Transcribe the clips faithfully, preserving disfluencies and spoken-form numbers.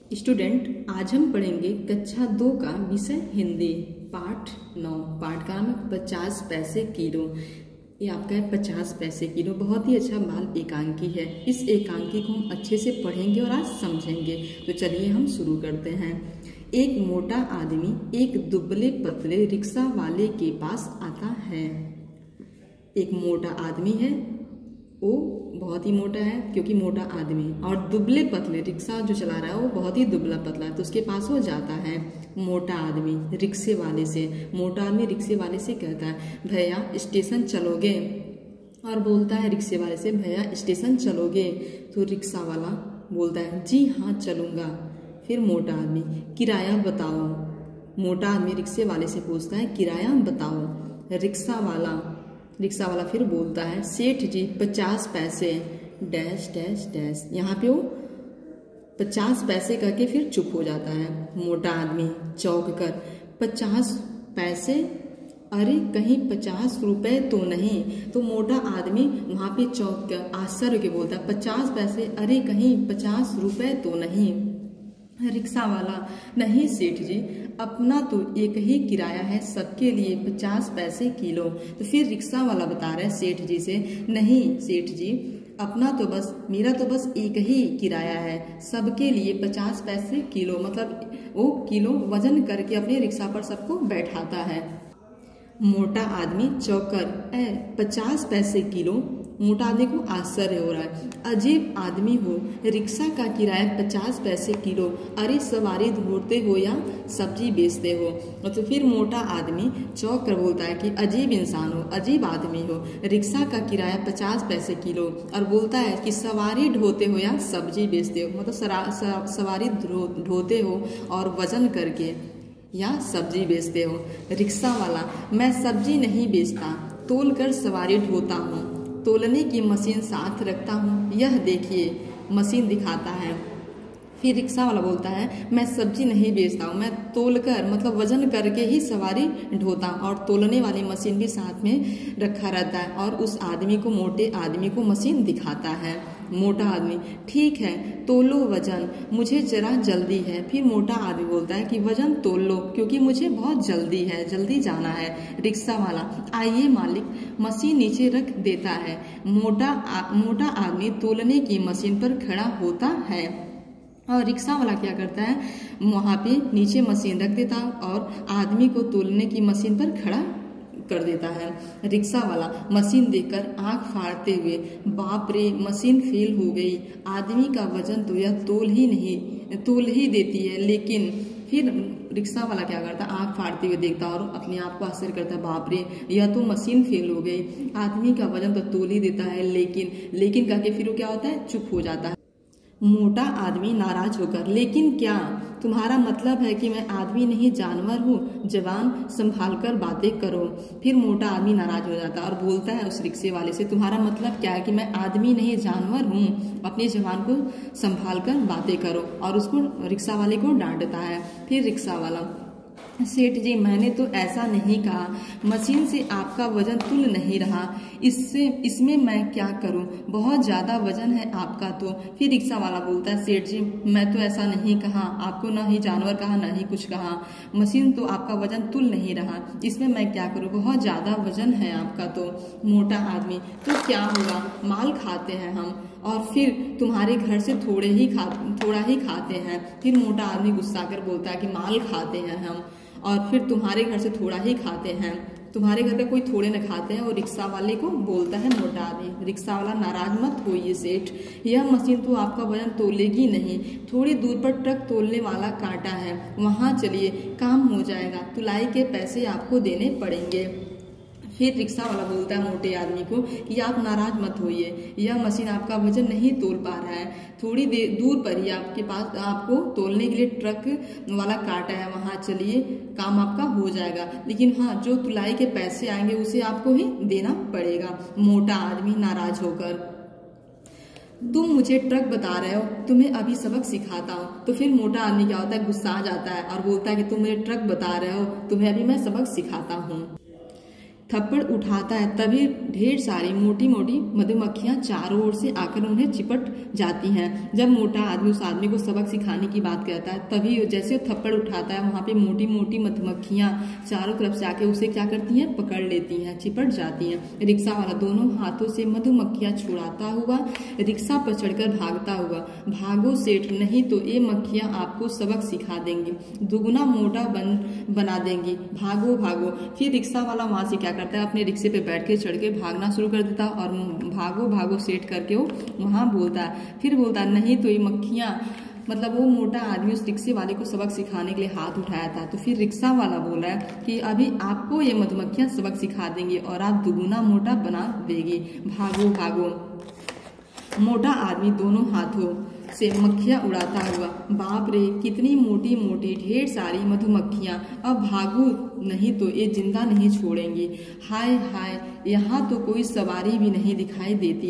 Student, आज हम पढ़ेंगे कक्षा दो का विषय हिंदी पाठ नौ। पाठ का नाम है पचास पैसे किलो। ये आपका है पचास पैसे किलो। बहुत ही अच्छा बाल एकांकी है। इस एकांकी को हम अच्छे से पढ़ेंगे और आज समझेंगे। तो चलिए हम शुरू करते हैं। एक मोटा आदमी एक दुबले पतले रिक्शा वाले के पास आता है। एक मोटा आदमी है, वो बहुत ही मोटा है क्योंकि मोटा आदमी, और दुबले पतले रिक्शा जो चला रहा है वो बहुत ही दुबला पतला है। तो उसके पास वो जाता है मोटा आदमी रिक्शे वाले से। मोटा आदमी रिक्शे वाले से कहता है, भैया स्टेशन चलोगे? और बोलता है रिक्शे वाले से, भैया स्टेशन चलोगे? तो रिक्शा वाला बोलता है, जी हाँ चलूँगा। फिर मोटा आदमी, किराया बताओ। मोटा आदमी रिक्शे वाले से पूछता है, किराया बताओ। रिक्शा वाला रिक्शा वाला फिर बोलता है, सेठ जी पचास पैसे डैश डैश डैश। यहाँ पे वो पचास पैसे करके फिर चुप हो जाता है। मोटा आदमी चौंक कर, पचास पैसे? अरे कहीं पचास रुपए तो नहीं? तो मोटा आदमी वहाँ पे चौंक कर आश्चर्य के बोलता है, पचास पैसे? अरे कहीं पचास रुपए तो नहीं? रिक्शा वाला, नहीं सेठ जी, अपना तो एक ही किराया है, सबके लिए पचास पैसे किलो। तो फिर रिक्शा वाला बता रहा है सेठ जी से, नहीं सेठ जी, अपना तो बस मेरा तो बस एक ही किराया है, सबके लिए पचास पैसे किलो। मतलब वो किलो वजन करके अपने रिक्शा पर सबको बैठाता है। मोटा आदमी चौकर, ए पचास पैसे किलो? मोटा आदमी को आश्चर्य हो रहा है, अजीब आदमी हो, रिक्शा का किराया पचास पैसे किलो। अरे सवारी ढोते हो या सब्जी बेचते हो? और तो फिर मोटा आदमी चौंक कर बोलता है कि अजीब इंसान हो, अजीब आदमी हो, रिक्शा का किराया पचास पैसे किलो। और बोलता है कि सवारी ढोते हो या सब्जी बेचते हो? मतलब सरा, सरा, सवारी ढोते हो और वजन करके या सब्जी बेचते हो? रिक्शा वाला, मैं सब्जी नहीं बेचता, तोल कर सवारी ढोता हूँ, तोलने की मशीन साथ रखता हूँ, यह देखिए। मशीन दिखाता है। फिर रिक्शा वाला बोलता है, मैं सब्जी नहीं बेचता हूँ, मैं तोल कर मतलब वजन करके ही सवारी ढोता हूँ, और तोलने वाली मशीन भी साथ में रखा रहता है। और उस आदमी को, मोटे आदमी को मशीन दिखाता है। मोटा आदमी, ठीक है तोलो वजन, मुझे जरा जल्दी है। फिर मोटा आदमी बोलता है कि वजन तोल लो क्योंकि मुझे बहुत जल्दी है, जल्दी जाना है। रिक्शा वाला, आइए मालिक, मशीन नीचे रख देता है। मोटा आ, मोटा आदमी तोलने की मशीन पर खड़ा होता है और रिक्शा वाला क्या करता है, वहाँ पे नीचे मशीन रख देता और आदमी को तोलने की मशीन पर खड़ा कर देता है। रिक्शा वाला मशीन देखकर आंख फाड़ते हुए, बाप रे मशीन फेल हो गई, आदमी का वजन तो यह तोल ही नहीं तोल ही देती है। लेकिन फिर रिक्शा वाला क्या करता है, आंख फाड़ते हुए देखता और अपने आप को आश्चर्य करता है, बाप रे यह तो मशीन फेल हो गई, आदमी का वजन तो तोल ही देता है। लेकिन लेकिन करके फिर वो क्या होता है, चुप हो जाता है। मोटा आदमी नाराज होकर, लेकिन क्या? तुम्हारा मतलब है कि मैं आदमी नहीं जानवर हूँ? जवान संभाल कर बातें करो। फिर मोटा आदमी नाराज हो जाता है और बोलता है उस रिक्शे वाले से, तुम्हारा मतलब क्या है कि मैं आदमी नहीं जानवर हूँ? अपने जवान को संभाल कर बातें करो। और उसको रिक्शा वाले को डांटता है। फिर रिक्शा वाला, सेठ जी मैंने तो ऐसा नहीं कहा, मशीन से आपका वजन तुल नहीं रहा, इससे इसमें मैं क्या करूं, बहुत ज़्यादा वजन है आपका तो। फिर रिक्शा वाला बोलता है, सेठ जी मैं तो ऐसा नहीं कहा, आपको ना ही जानवर कहा ना ही कुछ कहा, मशीन तो आपका वजन तुल नहीं रहा, इसमें मैं क्या करूं, बहुत ज़्यादा वजन है आपका तो। मोटा आदमी, तो क्या होगा, माल खाते हैं हम, और फिर तुम्हारे घर से थोड़े ही खा थोड़ा ही खाते हैं। फिर मोटा आदमी गुस्सा कर बोलता है कि माल खाते हैं हम, और फिर तुम्हारे घर से थोड़ा ही खाते हैं, तुम्हारे घर पे कोई थोड़े न खाते हैं। और रिक्शा वाले को बोलता है मोटा आदमी, रिक्शा वाला, नाराज मत होइए सेठ, यह मशीन तो आपका वजन तोलेगी नहीं, थोड़ी दूर पर ट्रक तोलने वाला कांटा है, वहाँ चलिए काम हो जाएगा, तुलाई के पैसे आपको देने पड़ेंगे। फिर रिक्शा वाला बोलता है मोटे आदमी को कि आप नाराज मत होइए, यह मशीन आपका वजन नहीं तोल पा रहा है, थोड़ी देर दूर पर ही आपके पास आपको तोलने के लिए ट्रक वाला कांटा है, वहाँ चलिए काम आपका हो जाएगा, लेकिन हाँ जो तुलाई के पैसे आएंगे उसे आपको ही देना पड़ेगा। मोटा आदमी नाराज होकर, तुम मुझे ट्रक बता रहे हो, तुम्हें अभी सबक सिखाता हूँ। तो फिर मोटा आदमी क्या होता है, गुस्सा आ जाता है और बोलता है कि तुम मुझे ट्रक बता रहे हो, तुम्हें अभी मैं सबक सिखाता हूँ। थप्पड़ उठाता है तभी ढेर सारी मोटी मोटी मधुमक्खियां चारों ओर से आकर उन्हें चिपट जाती हैं। जब मोटा आदमी उस आदमी को सबक सिखाने की बात करता है तभी जैसे वो थप्पड़ उठाता है वहां पे मोटी मोटी मधुमक्खियां चारों तरफ से आके उसे क्या करती हैं, पकड़ लेती हैं, चिपट जाती हैं। रिक्शा वाला दोनों हाथों से मधुमक्खियां छुड़ाता हुआ रिक्शा पर चढ़कर भागता हुआ, भागो सेठ नहीं तो ये मक्खियां आपको सबक सिखा देंगी, दुगुना मोटा बन बना देंगी, भागो भागो। फिर रिक्शा वाला वहां से क्या करता है, अपने रिक्शे पे बैठ के चढ़ के भागना शुरू कर देता और भागो भागो सेठ करके वो वहां बोलता है। फिर बोलता है नहीं तो ये मक्खियां, मतलब वो मोटा आदमी उस रिक्शे वाले को सबक सिखाने के लिए हाथ उठाया था। तो फिर रिक्शा वाला बोला है कि अभी आपको ये मधुमक्खियां सबक सिखा देंगी और आप दुगुना मोटा बना देगी, भागो भागो। मोटा आदमी दोनों हाथों से मक्खियां उड़ाता हुआ, बाप रे कितनी मोटी मोटी ढेर सारी मधुमक्खियां, अब भागू नहीं तो ये जिंदा नहीं छोड़ेंगी, हाय हाय यहाँ तो कोई सवारी भी नहीं दिखाई देती,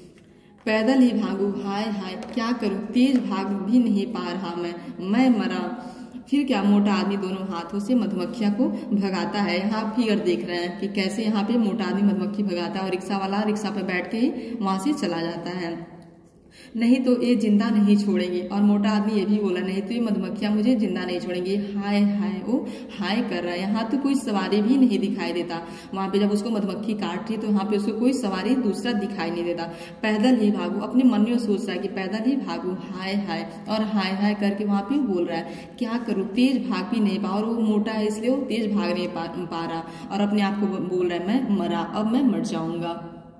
पैदल ही भागू, हाय हाय क्या करूं, तेज भाग भी नहीं पा रहा मैं मैं मरा। फिर क्या, मोटा आदमी दोनों हाथों से मधुमक्खियां को भगाता है। यहाँ फिगर देख रहे हैं कि कैसे यहाँ पे मोटा आदमी मधुमक्खी भगाता है और रिक्शा वाला रिक्शा पे बैठ के ही वहां से चला जाता है। नहीं तो ये जिंदा नहीं छोड़ेंगे, और मोटा आदमी ये भी बोला नहीं तो ये मधुमक्खियां मुझे जिंदा नहीं छोड़ेंगी, हाय हाय वो हाय कर रहा है। यहाँ तो कोई सवारी भी नहीं दिखाई देता, वहां पे जब उसको मधुमक्खी काट रही तो वहां पे उसको कोई सवारी दूसरा दिखाई नहीं देता, पैदल ही भागू, अपने मन में सोच रहा है कि पैदल ही भागू, हाय हाय, और हाय हाय करके वहां पे बोल रहा है क्या करूं, तेज भाग भी नहीं पा, और वो मोटा है इसलिए वो तेज भाग नहीं पा, पा रहा और अपने आप को बोल रहा है मैं मरा, अब मैं मर जाऊंगा।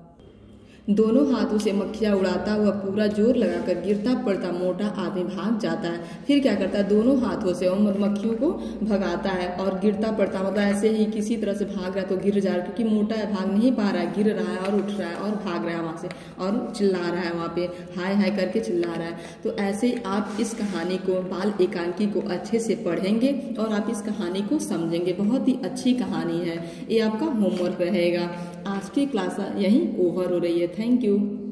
दोनों हाथों से मक्खियां उड़ाता हुआ पूरा जोर लगाकर गिरता पड़ता मोटा आदमी भाग जाता है। फिर क्या करता है, दोनों हाथों से वो मधुमक्खियों को भगाता है और गिरता पड़ता, मतलब ऐसे ही किसी तरह से भाग रहा है तो गिर जा रहा है, क्योंकि मोटा है भाग नहीं पा रहा है, गिर रहा है और उठ रहा है और भाग रहा है वहां से और चिल्ला रहा है, वहां पे हाय हाय करके चिल्ला रहा है। तो ऐसे ही आप इस कहानी को, बाल एकांकी को अच्छे से पढ़ेंगे और आप इस कहानी को समझेंगे। बहुत ही अच्छी कहानी है, ये आपका होमवर्क रहेगा। आज की क्लास यहीं ओवर हो रही है। Thank you.